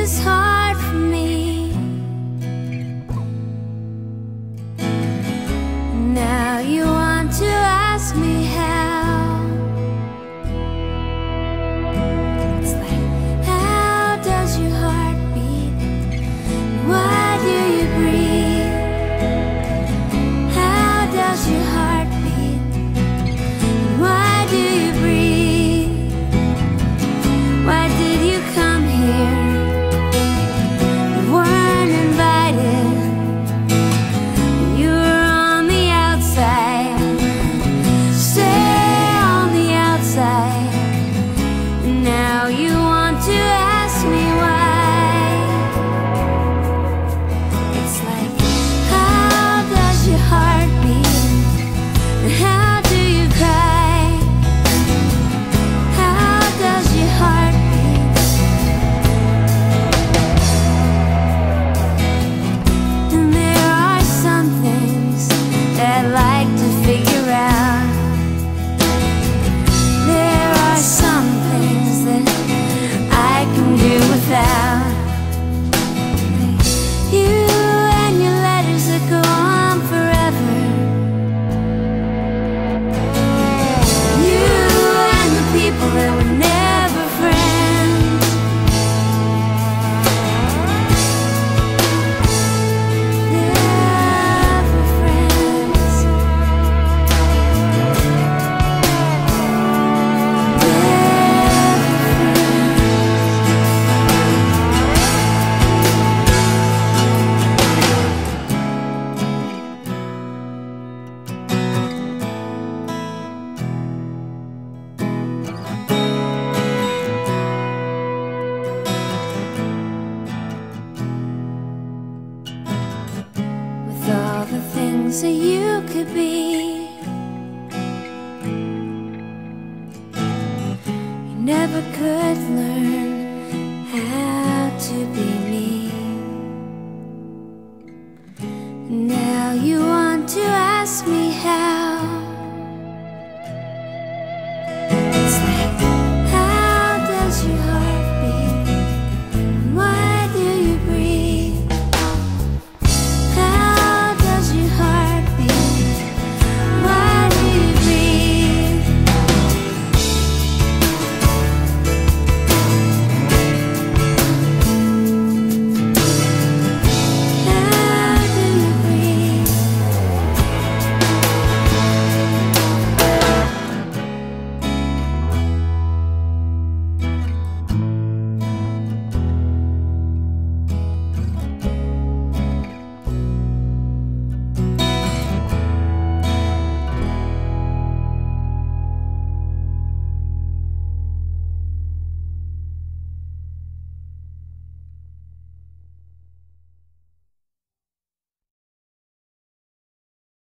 is hard for me. Now you want to ask me how. It's like, how does your heart beat? Why do you breathe? How does your heart beat? Why do you breathe? Why did you come here? You weren't invited. You were on the outside. Stay on the outside. And now you want to ask me why. It's like, how does your heart beat? And how do you cry? How does your heart beat? And there are some things that I like to figure out. There are some things that I can do without. You and your letters that go on forever. You and the people that were never friends. Never friends. With all the things that you could be.